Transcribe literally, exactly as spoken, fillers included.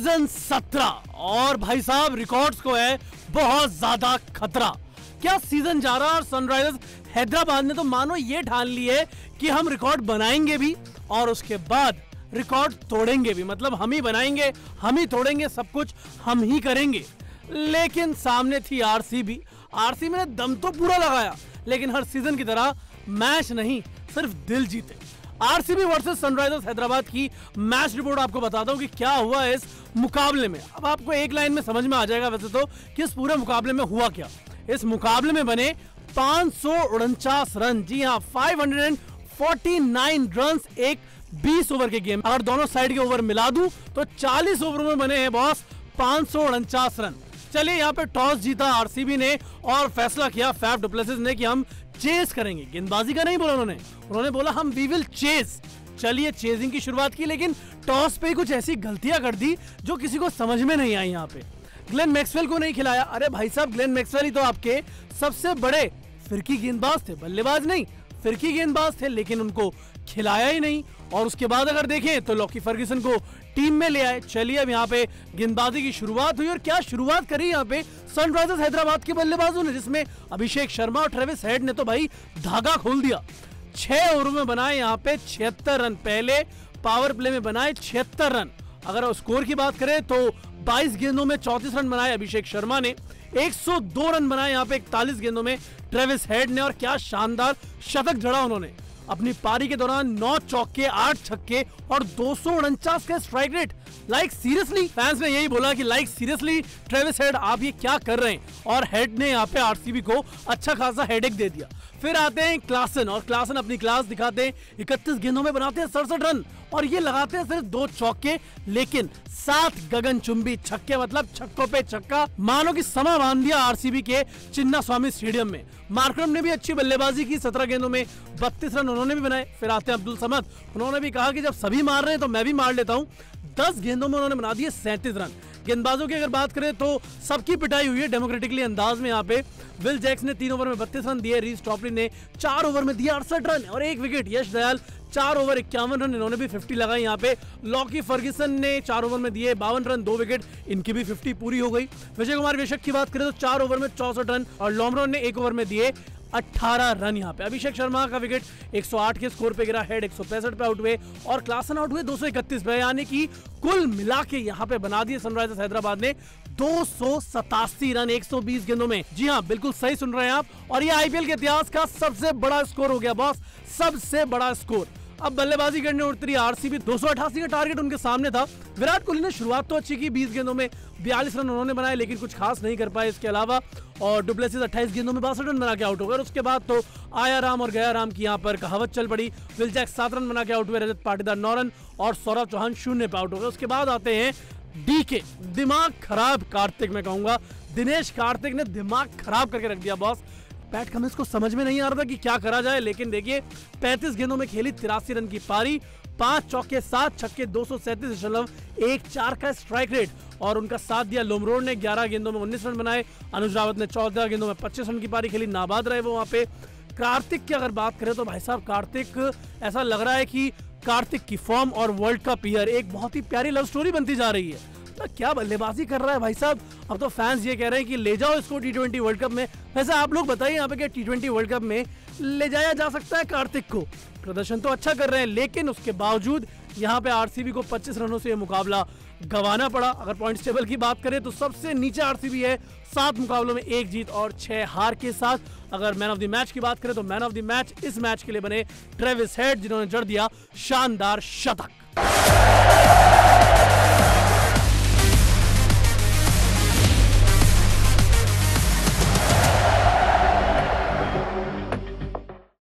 Season सत्रह और भाई साहब रिकॉर्ड्स को है बहुत ज्यादा खतरा। क्या सीजन जा रहा और सनराइजर्स हैदराबाद ने तो मानो ये ठान ली है कि हम रिकॉर्ड बनाएंगे भी और उसके बाद रिकॉर्ड तोड़ेंगे भी। मतलब हम ही बनाएंगे, हम ही तोड़ेंगे, सब कुछ हम ही करेंगे। लेकिन सामने थी आरसीबी। आरसीबी ने दम तो पूरा लगाया, लेकिन हर सीजन की तरह मैच नहीं, सिर्फ दिल जीते। आरसीबी वर्सेस सनराइजर्स हैदराबाद की मैच रिपोर्ट आपको बताता हूं कि क्या हुआ इस मुकाबले में। अब आपको एक लाइन में समझ में आ जाएगा वैसे तो कि इस पूरे मुकाबले में हुआ क्या। इस मुकाबले में बने पांच सौ उनचास रन, जी हां पाँच सौ उनचास रन एक बीस ओवर के गेम। अगर दोनों साइड के ओवर मिला दूं तो चालीस ओवर में बने हैं बॉस पांच सौ उनचास रन। चलिए यहाँ पे टॉस जीता आरसीबी ने और फैसला किया फैफ डु प्लेसिस ने कि हम चेस करेंगे। गेंदबाजी का नहीं बोला उन्होंने, उन्होंने बोला हम वी विल चेस। चलिए चेजिंग की शुरुआत की, लेकिन टॉस पे कुछ ऐसी गलतियां कर दी जो किसी को समझ में नहीं आई। यहाँ पे ग्लेन मैक्सवेल को नहीं खिलाया। अरे भाई साहब, ग्लेन मैक्सवेल ही तो आपके सबसे बड़े फिरकी गेंदबाज थे, बल्लेबाज नहीं फिरकी गेंदबाज थे, लेकिन उनको खिलाया ही नहीं। और उसके बाद अगर देखें तो लॉकी फर्ग्यूसन को टीम में ले आए। चलिए अब यहाँ पे गेंदबाजी की शुरुआत हुई और क्या शुरुआत करी यहाँ पे सनराइजर्स हैदराबाद के बल्लेबाजों ने, जिसमें अभिषेक शर्मा और ट्रेविस हेड ने तो भाई धागा खोल दिया। छह ओवर में बनाए यहाँ पे छिहत्तर रन, पहले पावर प्ले में बनाए छिहत्तर रन। अगर स्कोर की बात करें तो बाईस गेंदों में चौंतीस रन बनाए अभिषेक शर्मा ने, एक सौ दो रन बनाए यहाँ पे इकतालीस गेंदों में ट्रेविस हेड ने। और क्या शानदार शतक जड़ा उन्होंने अपनी पारी के दौरान, नौ चौके, आठ छक्के और दो सौ उनचास का strike rate. Like seriously, fans ने यही बोला कि लाइक सीरियसली ट्रेविस हेड आप ये क्या कर रहे हैं। और हेड ने यहाँ पे आरसीबी को अच्छा खासा हेडेक दे दिया। फिर आते हैं क्लासन और क्लासन अपनी क्लास दिखाते हैं। इकतीस गेंदों में बनाते हैं सड़सठ रन और ये लगाते हैं सिर्फ दो चौके, लेकिन सात गगनचुंबी छक्के, मतलब छक्कों पे छक्का। मानो कि समा बांध दिया आरसीबी के चिन्ना स्वामी स्टेडियम में। मार्करम ने भी अच्छी बल्लेबाजी की, सत्रह गेंदों में बत्तीस रन उन्होंने भी बनाए। फिर आते हैं अब्दुल समद, उन्होंने भी कहा कि जब सभी मार रहे हैं तो मैं भी मार लेता हूं। दस गेंदों में उन्होंने बना दिए सैंतीस रन। गेंदबाजों की अगर बात करें तो सबकी पिटाई हुई है डेमोक्रेटिकली अंदाज में। यहाँ पे विल जैक्स ने तीन ओवर में बत्तीस रन दिए, रीस टॉपलिन ने चार ओवर में दिए अड़सठ रन और एक विकेट। यश दयाल चार ओवर इक्यावन रन, इन्होंने भी पचास लगाई। यहाँ पे लॉकी फर्ग्यूसन ने चार ओवर में दिए बावन रन, दो विकेट, इनकी भी पचास पूरी हो गई। विजय कुमार वेशक की बात करें तो चार ओवर में चौसठ रन और लोमरोन ने एक ओवर में दिए अठारह रन। यहाँ पे अभिषेक शर्मा का विकेट एक सौ आठ के स्कोर पे गिरा, हेड एक सौ पैंसठ पे आउट हुए और क्लासन आउट हुए दो सौ इकतीस पे। यानी कि कुल मिला के यहाँ पे बना दिए सनराइजर्स हैदराबाद ने दो सौ सतासी रन एक सौ बीस गेंदों में। जी हाँ, बिल्कुल सही सुन रहे हैं आप। और ये आईपीएल के इतिहास का सबसे बड़ा स्कोर हो गया बॉस, सबसे बड़ा स्कोर। अब बल्लेबाजी करने उतरी आरसीबी, दो सौ अठासी का टारगेट उनके सामने था। विराट कोहली ने शुरुआत तो अच्छी की, बीस गेंदों में बयालीस रन उन्होंने बनाए, लेकिन कुछ खास नहीं कर पाए इसके अलावा। और डु प्लेसिस अट्ठाईस गेंदों में बासठ रन बना के आउट हो गए। उसके बाद तो आया राम और गया राम की यहाँ पर कहावत चल पड़ी। विल जैक्स सात रन बना के आउट हुए, रजत पाटीदार नौ रन और सौरभ चौहान शून्य पे आउट हो गए। उसके बाद आते हैं डीके, दिमाग खराब कार्तिक, मैं कहूंगा दिनेश कार्तिक ने दिमाग खराब करके रख दिया बॉस। पैट कमिंस को समझ में नहीं आ रहा था कि क्या करा जाए, लेकिन देखिए पैंतीस गेंदों में खेली तिरासी रन की पारी, पांच चौके सात छक्के, दो सौ सैंतीस दशमलव एक चार का स्ट्राइक रेट। और उनका साथ दिया लोमरोड ने, ग्यारह गेंदों में उन्नीस रन बनाए। अनुज रावत ने चौदह गेंदों में पच्चीस रन की पारी खेली, नाबाद रहे वो वहां पे। कार्तिक की अगर बात करें तो भाई साहब कार्तिक, ऐसा लग रहा है कि कार्तिक की फॉर्म और वर्ल्ड कप ईयर एक बहुत ही प्यारी लव स्टोरी बनती जा रही है। तो क्या बल्लेबाजी कर रहा है भाई साहब। अब तो फैंस ये कह रहे हैं कि ले जाओ इसको टी ट्वेंटी वर्ल्ड कप में। वैसे आप लोग बताइए यहाँ पे क्या टी ट्वेंटी वर्ल्ड कप में ले जाया जा सकता है कार्तिक को? प्रदर्शन तो अच्छा कर रहे हैं, लेकिन उसके बावजूद यहाँ पे आरसीबी को पच्चीस रनों से ये मुकाबला गंवाना पड़ा। अगर पॉइंट्स टेबल की बात करें तो सबसे नीचे आरसीबी है, सात मुकाबलों में एक जीत और छह हार के साथ। अगर मैन ऑफ द मैच की बात करें तो मैन ऑफ द मैच इस मैच के लिए बने ट्रेविस हेड, जिन्होंने जड़ दिया शानदार शतक।